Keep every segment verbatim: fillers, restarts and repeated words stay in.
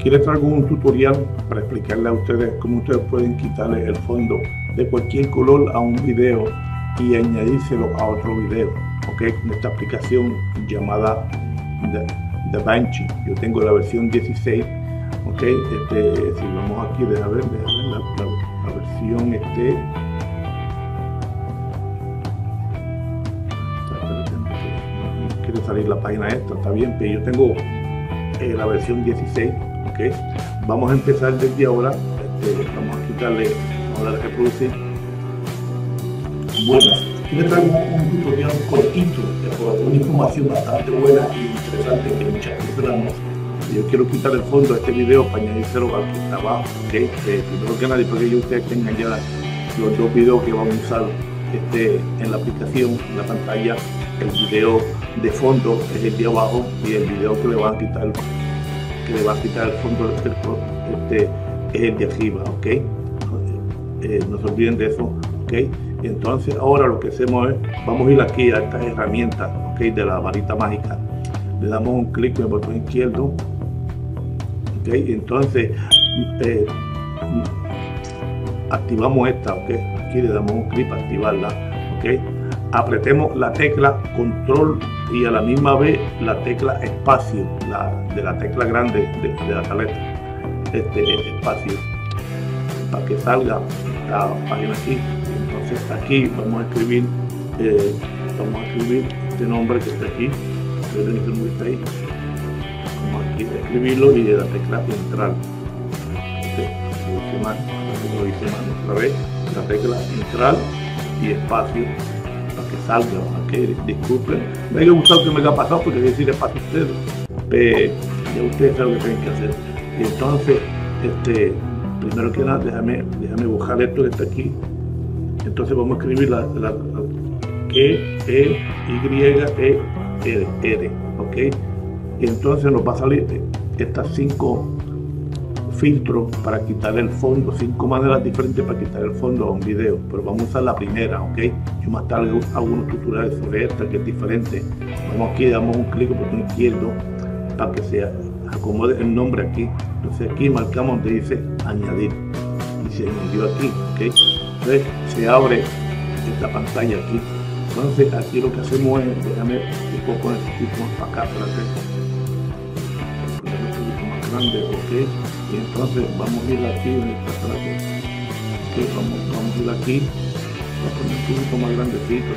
Aquí les traigo un tutorial para explicarle a ustedes cómo ustedes pueden quitarle el fondo de cualquier color a un video y añadírselo a otro video, ¿ok? Con esta aplicación llamada DaVinci. Yo tengo la versión dieciséis, ¿ok? Este, si vamos aquí, deja ver, deja ver la, la, la versión este. No quiere salir la página esta, está bien, pero yo tengo eh, la versión dieciséis. Okay. Vamos a empezar desde ahora. Este, vamos a quitarle, vamos a darle a reproducir. Bueno, aquí les traigo un tutorial cortito, una información bastante buena y interesante que muchas personas no saben. Yo quiero quitar el fondo de este video para añadírselo al que está abajo. Okay. Eh, primero que nada, porque yo ustedes tengan ya los dos videos que vamos a usar este, en la aplicación, en la pantalla. El video de fondo es el de abajo y el video que le van a quitar que le va a quitar el fondo del cuerpo, este es el de arriba, ok. Eh, no se olviden de eso, ok. Y entonces ahora lo que hacemos es, vamos a ir aquí a estas herramientas, ok, de la varita mágica. Le damos un clic en el botón izquierdo, ok. Y entonces eh, activamos esta, ok. Aquí le damos un clic para activarla, ok. Apretemos la tecla control y a la misma vez la tecla espacio, la, de la tecla grande de, de la tableta, este espacio, para que salga la página aquí. Entonces aquí vamos a escribir, eh, vamos a escribir este nombre que está aquí, que está ahí. Vamos aquí a escribirlo y de la tecla entrar. Okay. Lo hice mal, lo hice mal otra vez, la tecla entrar y espacio. Para que salga, okay. Disculpen, me ha gustado que me haya pasado porque decir es para ustedes, pero ya ustedes saben lo que tienen que hacer. Y entonces, este, primero que nada, déjame, déjame buscar esto que está aquí. Entonces vamos a escribir la, la, la E, E, Y, E, R, R, ok. Y entonces nos va a salir estas cinco filtros para quitar el fondo, cinco maneras diferentes para quitar el fondo a un video, pero vamos a usar la primera, ok. Yo más tarde hago unos tutoriales sobre esta que es diferente. Vamos aquí, damos un clic en el botón izquierdo para que se acomode el nombre aquí. Entonces aquí marcamos donde dice añadir y se añadió aquí, ok. Entonces se abre esta pantalla aquí. Entonces aquí lo que hacemos es, déjame un poco poner el tipo más para acá, para hacer un poquito más grande, ok. Y entonces vamos a ir aquí, okay, vamos, vamos a ir aquí, vamos a poner un poquito más grandecito,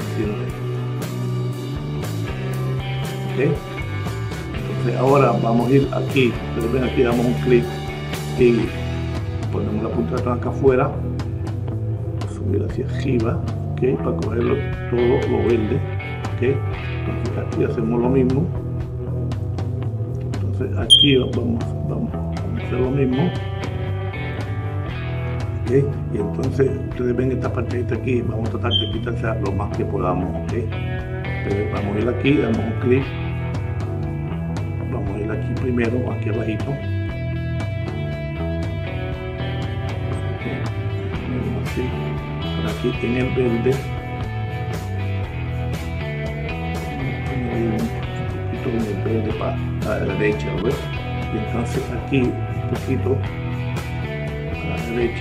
okay. Entonces ahora vamos a ir aquí, ustedes ven aquí, damos un clic y ponemos la punta de la acá afuera, subir hacia arriba, okay, para cogerlo todo lo verde, okay. Entonces aquí hacemos lo mismo, entonces aquí vamos, vamos hacer lo mismo, ¿okay? Y entonces ustedes ven esta partecita aquí, vamos a tratar de quitarse lo más que podamos, ¿okay? Entonces vamos a ir aquí, damos un clic, vamos a ir aquí primero, aquí abajito, así, por aquí en el verde, un poquito en el verde para la derecha, ¿ves? Y entonces aquí un poquito a la derecha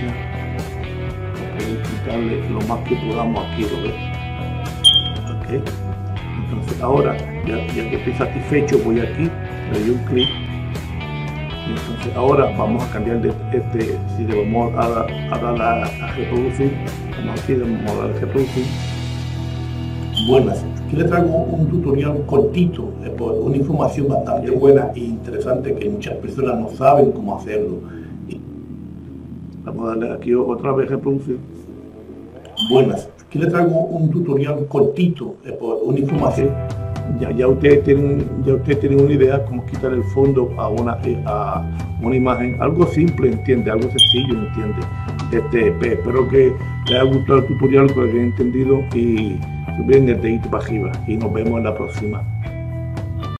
para quitarle lo más que podamos aquí, ¿lo ves? Okay. Entonces ahora ya, ya que estoy satisfecho voy aquí, le doy un clic y entonces ahora vamos a cambiar de este, si le vamos a dar a, dar a, a reproducir, vamos aquí, vamos a dar a reproducir. Buenas, aquí les traigo un tutorial cortito, eh, una información bastante buena e interesante que muchas personas no saben cómo hacerlo. Y vamos a darle aquí otra vez reproducir. Buenas, aquí les traigo un tutorial cortito, eh, una información. Ya, ya, ustedes tienen, ya ustedes tienen una idea cómo quitar el fondo a una, a una imagen, algo simple, entiende, algo sencillo, entiende. Este, espero que les haya gustado el tutorial, que lo hayan entendido y bien desde ahí para arriba y nos vemos en la próxima.